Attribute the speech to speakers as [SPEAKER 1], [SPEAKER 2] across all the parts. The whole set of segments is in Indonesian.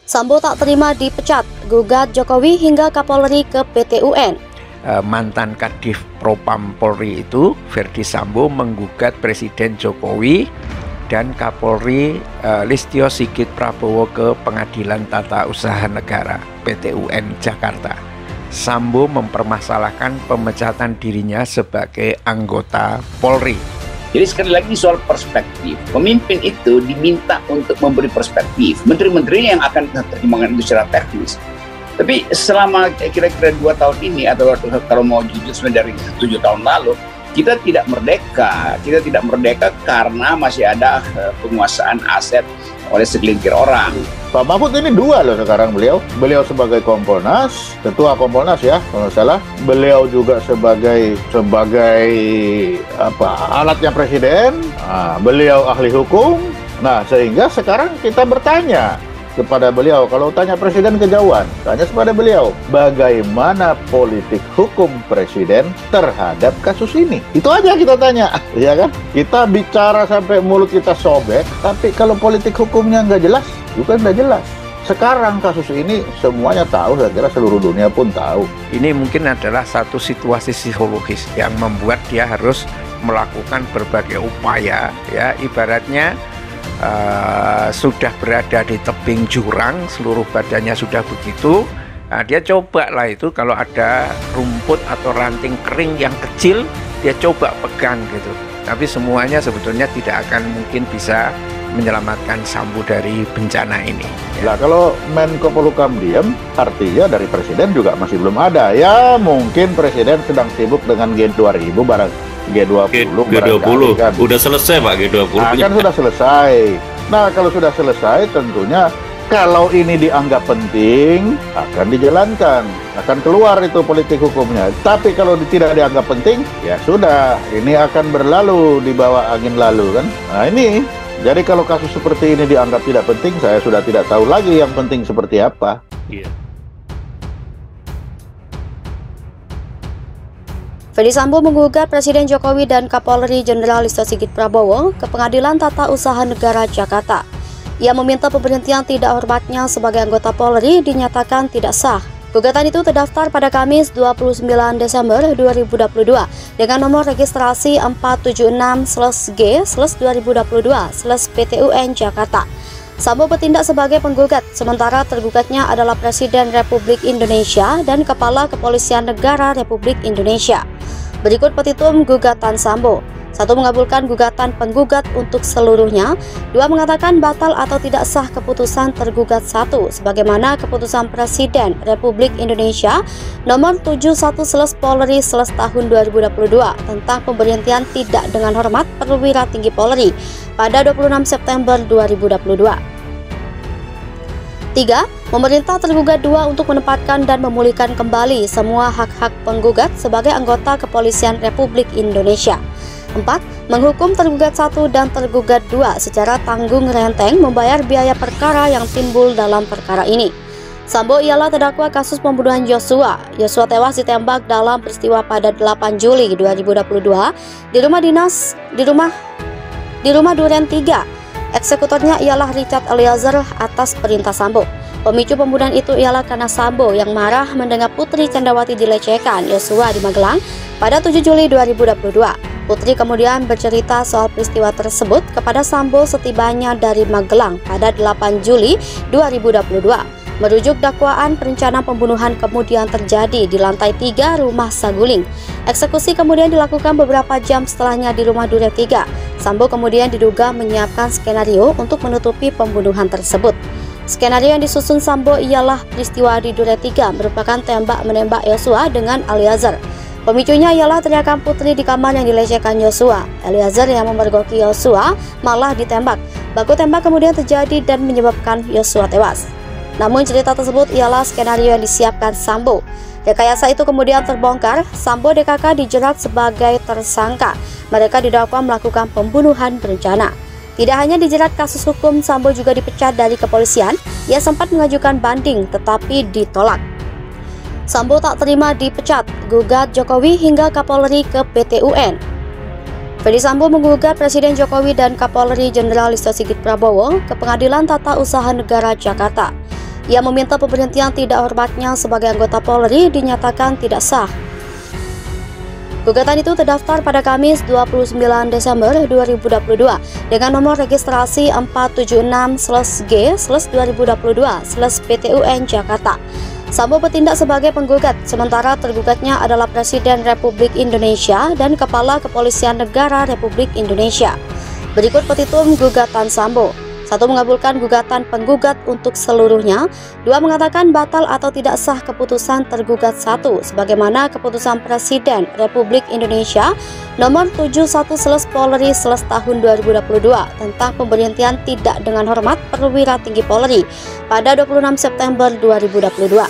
[SPEAKER 1] Sambo tak terima dipecat, gugat Jokowi hingga Kapolri ke PT UN.
[SPEAKER 2] Mantan Kadif Propam Polri itu, Verdi Sambo, menggugat Presiden Jokowi dan Kapolri Listio Sigit Prabowo ke Pengadilan Tata Usaha Negara PT UN Jakarta. Sambo mempermasalahkan pemecatan dirinya sebagai anggota Polri.
[SPEAKER 3] Jadi sekali lagi soal perspektif, pemimpin itu diminta untuk memberi perspektif. Menteri-menteri yang akan terjemahkan itu secara teknis. Tapi selama kira-kira 2 tahun ini, atau kalau mau jujur sebenarnya dari 7 tahun lalu, kita tidak merdeka. Kita tidak merdeka karena masih ada penguasaan aset oleh segelintir orang.
[SPEAKER 4] Pak Mahfud ini 2 loh sekarang beliau. Beliau sebagai Kompolnas, ketua Kompolnas ya, kalau nggak salah. Beliau juga sebagai alatnya presiden. Beliau ahli hukum. Nah, sehingga sekarang kita bertanya kepada beliau, kalau tanya presiden kejauhan, tanya kepada beliau, bagaimana politik hukum presiden terhadap kasus ini? Itu aja kita tanya, ya kan? Kita bicara sampai mulut kita sobek, tapi kalau politik hukumnya nggak jelas, juga nggak jelas. Sekarang kasus ini semuanya tahu, saya kira seluruh dunia pun tahu.
[SPEAKER 2] Ini mungkin adalah satu situasi psikologis yang membuat dia harus melakukan berbagai upaya, ya, ibaratnya sudah berada di tebing jurang, seluruh badannya sudah begitu. Nah, dia coba lah itu, kalau ada rumput atau ranting kering yang kecil, dia coba pegang gitu. Tapi semuanya sebetulnya tidak akan mungkin bisa menyelamatkan Sambo dari bencana ini.
[SPEAKER 4] Nah, kalau Menko Polhukam diam, artinya dari presiden juga masih belum ada. Ya, mungkin presiden sedang sibuk dengan G2000 barang. G20
[SPEAKER 5] kan. Udah selesai Pak G20.
[SPEAKER 4] Nah, kan sudah selesai. Nah, kalau sudah selesai tentunya kalau ini dianggap penting akan dijalankan, akan keluar itu politik hukumnya. Tapi kalau tidak dianggap penting, ya sudah, ini akan berlalu di bawah angin lalu kan. Nah, ini jadi kalau kasus seperti ini dianggap tidak penting, saya sudah tidak tahu lagi yang penting seperti apa.
[SPEAKER 5] Iya.
[SPEAKER 1] Verdi Sambo menggugat Presiden Jokowi dan Kapolri Jenderal Listio Sigit Prabowo ke Pengadilan Tata Usaha Negara Jakarta. Ia meminta pemberhentian tidak hormatnya sebagai anggota Polri dinyatakan tidak sah. Gugatan itu terdaftar pada Kamis 29 Desember 2022 dengan nomor registrasi 476/G/2022/PTUN Jakarta. Sambo bertindak sebagai penggugat, sementara tergugatnya adalah Presiden Republik Indonesia dan Kepala Kepolisian Negara Republik Indonesia. Berikut petitum gugatan Sambo. 1. Mengabulkan gugatan penggugat untuk seluruhnya. 2. Mengatakan batal atau tidak sah keputusan tergugat 1, sebagaimana keputusan Presiden Republik Indonesia nomor 71/Polri/tahun 2022 tentang pemberhentian tidak dengan hormat perwira tinggi Polri pada 26 September 2022. 3. Memerintah tergugat 2 untuk menempatkan dan memulihkan kembali semua hak-hak penggugat sebagai anggota Kepolisian Republik Indonesia. 4. Menghukum tergugat 1 dan tergugat 2 secara tanggung renteng membayar biaya perkara yang timbul dalam perkara ini. Sambo ialah terdakwa kasus pembunuhan Yosua. Yosua tewas ditembak dalam peristiwa pada 8 Juli 2022 di rumah dinas di rumah Duren 3. Eksekutornya ialah Richard Eliezer atas perintah Sambo. Pemicu pembunuhan itu ialah karena Sambo yang marah mendengar Putri Candrawati dilecehkan Yosua di Magelang pada 7 Juli 2022. Putri kemudian bercerita soal peristiwa tersebut kepada Sambo setibanya dari Magelang pada 8 Juli 2022. Merujuk dakwaan, perencanaan pembunuhan kemudian terjadi di lantai 3 rumah Saguling. Eksekusi kemudian dilakukan beberapa jam setelahnya di rumah Duren 3. Sambo kemudian diduga menyiapkan skenario untuk menutupi pembunuhan tersebut. Skenario yang disusun Sambo ialah peristiwa di Duren 3 merupakan tembak-menembak Yosua dengan Eliezer. Pemicunya ialah teriakan Putri di kamar yang dilecehkan Yosua. Eliezer yang memergoki Yosua malah ditembak. Baku tembak kemudian terjadi dan menyebabkan Yosua tewas. Namun cerita tersebut ialah skenario yang disiapkan Sambo. Rekayasa itu kemudian terbongkar. Sambo DKK dijerat sebagai tersangka. Mereka didakwa melakukan pembunuhan berencana. Tidak hanya dijerat kasus hukum, Sambo juga dipecat dari kepolisian. Ia sempat mengajukan banding tetapi ditolak. Sambo tak terima dipecat, gugat Jokowi hingga Kapolri ke PT UN. Verdi Sambo menggugat Presiden Jokowi dan Kapolri Jenderal Listio Sigit Prabowo ke Pengadilan Tata Usaha Negara Jakarta. Ia meminta pemberhentian tidak hormatnya sebagai anggota Polri dinyatakan tidak sah. Gugatan itu terdaftar pada Kamis 29 Desember 2022 dengan nomor registrasi 476/G/2022/PTUN Jakarta. Sambo bertindak sebagai penggugat, sementara tergugatnya adalah Presiden Republik Indonesia dan Kepala Kepolisian Negara Republik Indonesia. Berikut petitum gugatan Sambo. 1. Mengabulkan gugatan penggugat untuk seluruhnya. 2. Mengatakan batal atau tidak sah keputusan tergugat 1, sebagaimana keputusan Presiden Republik Indonesia nomor 71/Polri/tahun 2022 tentang pemberhentian tidak dengan hormat perwira tinggi Polri pada 26 September 2022.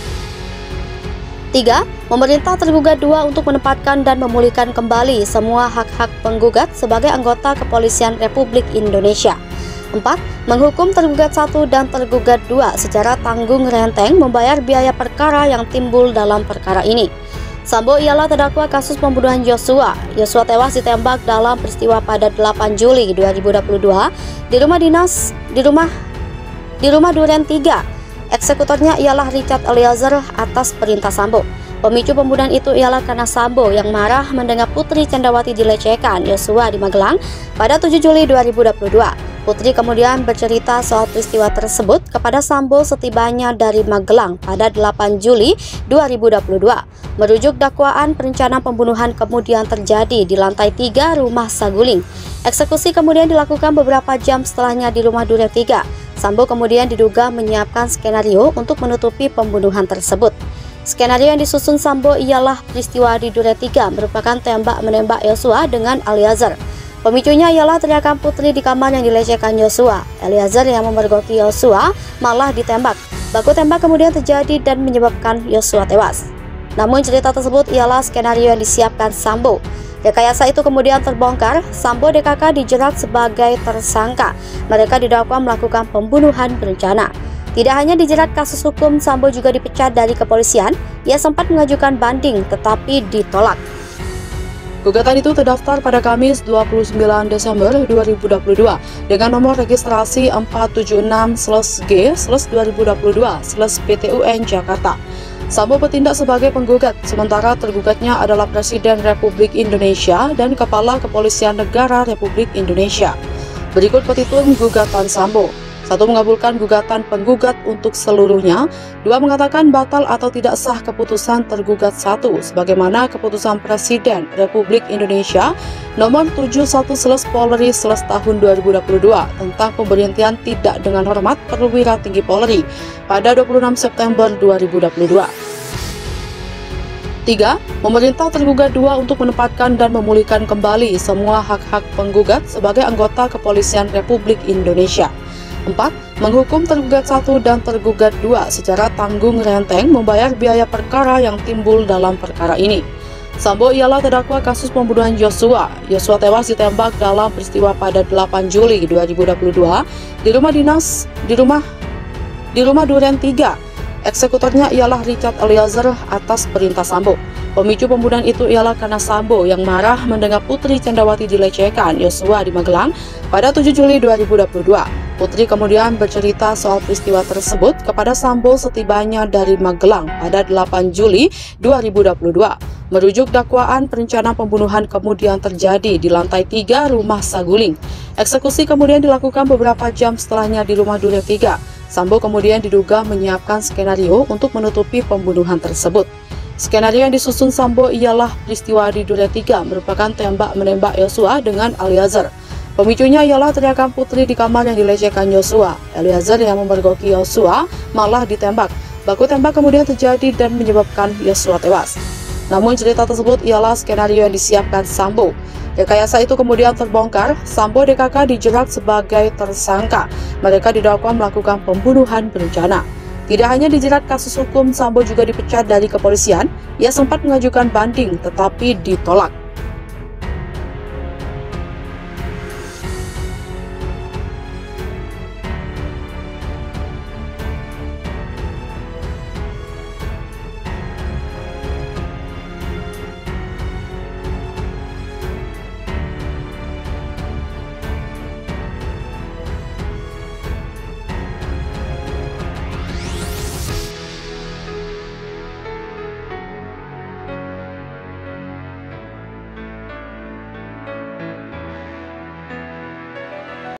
[SPEAKER 1] 3. Memerintah tergugat 2 untuk menempatkan dan memulihkan kembali semua hak-hak penggugat sebagai anggota Kepolisian Republik Indonesia. 4. Menghukum tergugat 1 dan tergugat 2 secara tanggung renteng membayar biaya perkara yang timbul dalam perkara ini. Sambo ialah terdakwa kasus pembunuhan Yosua. Yosua tewas ditembak dalam peristiwa pada 8 Juli 2022 di rumah dinas di rumah Duren 3. Eksekutornya ialah Richard Eliezer atas perintah Sambo. Pemicu pembunuhan itu ialah karena Sambo yang marah mendengar Putri Candrawati dilecehkan Yosua di Magelang pada 7 Juli 2022. Putri kemudian bercerita soal peristiwa tersebut kepada Sambo setibanya dari Magelang pada 8 Juli 2022. Merujuk dakwaan, perencanaan pembunuhan kemudian terjadi di lantai 3 rumah Saguling. Eksekusi kemudian dilakukan beberapa jam setelahnya di rumah Duren 3. Sambo kemudian diduga menyiapkan skenario untuk menutupi pembunuhan tersebut. Skenario yang disusun Sambo ialah peristiwa di Duren 3 merupakan tembak-menembak Yosua dengan Eliezer. Pemicunya ialah teriakan Putri di kamar yang dilecehkan Yosua. Eliezer yang memergoki Yosua malah ditembak. Baku tembak kemudian terjadi dan menyebabkan Yosua tewas. Namun cerita tersebut ialah skenario yang disiapkan Sambo. Rekayasa itu kemudian terbongkar. Sambo DKK dijerat sebagai tersangka. Mereka didakwa melakukan pembunuhan berencana. Tidak hanya dijerat kasus hukum, Sambo juga dipecat dari kepolisian. Ia sempat mengajukan banding tetapi ditolak. Gugatan itu terdaftar pada Kamis 29 Desember 2022 dengan nomor registrasi 476/G/2022/PTUN Jakarta. Sambo bertindak sebagai penggugat, sementara tergugatnya adalah Presiden Republik Indonesia dan Kepala Kepolisian Negara Republik Indonesia. Berikut petitum gugatan Sambo. 1. Mengabulkan gugatan penggugat untuk seluruhnya. 2. Mengatakan batal atau tidak sah keputusan tergugat 1, sebagaimana keputusan Presiden Republik Indonesia nomor 71/Polri/tahun 2022 tentang pemberhentian tidak dengan hormat perwira tinggi Polri pada 26 September 2022. 3. Memerintah tergugat 2 untuk menempatkan dan memulihkan kembali semua hak-hak penggugat sebagai anggota Kepolisian Republik Indonesia. 4. Menghukum tergugat 1 dan tergugat 2 secara tanggung renteng membayar biaya perkara yang timbul dalam perkara ini. Sambo ialah terdakwa kasus pembunuhan Yosua. Yosua tewas ditembak dalam peristiwa pada 8 Juli 2022 di rumah Duren 3. Eksekutornya ialah Richard Eliezer atas perintah Sambo. Pemicu pembunuhan itu ialah karena Sambo yang marah mendengar Putri Candrawati dilecehkan Yosua di Magelang pada 7 Juli 2022. Putri kemudian bercerita soal peristiwa tersebut kepada Sambo setibanya dari Magelang pada 8 Juli 2022. Merujuk dakwaan, perencanaan pembunuhan kemudian terjadi di lantai 3 rumah Saguling. Eksekusi kemudian dilakukan beberapa jam setelahnya di rumah Duren 3. Sambo kemudian diduga menyiapkan skenario untuk menutupi pembunuhan tersebut. Skenario yang disusun Sambo ialah peristiwa di Duren 3 merupakan tembak-menembak Yosua dengan Eliezer. Pemicunya ialah teriakan Putri di kamar yang dilecehkan Yosua. Eliezer yang memergoki Yosua malah ditembak. Baku tembak kemudian terjadi dan menyebabkan Yosua tewas. Namun cerita tersebut ialah skenario yang disiapkan Sambo. Rekayasa itu kemudian terbongkar. Sambo DKK dijerat sebagai tersangka. Mereka didakwa melakukan pembunuhan berencana. Tidak hanya dijerat kasus hukum, Sambo juga dipecat dari kepolisian. Ia sempat mengajukan banding tetapi ditolak.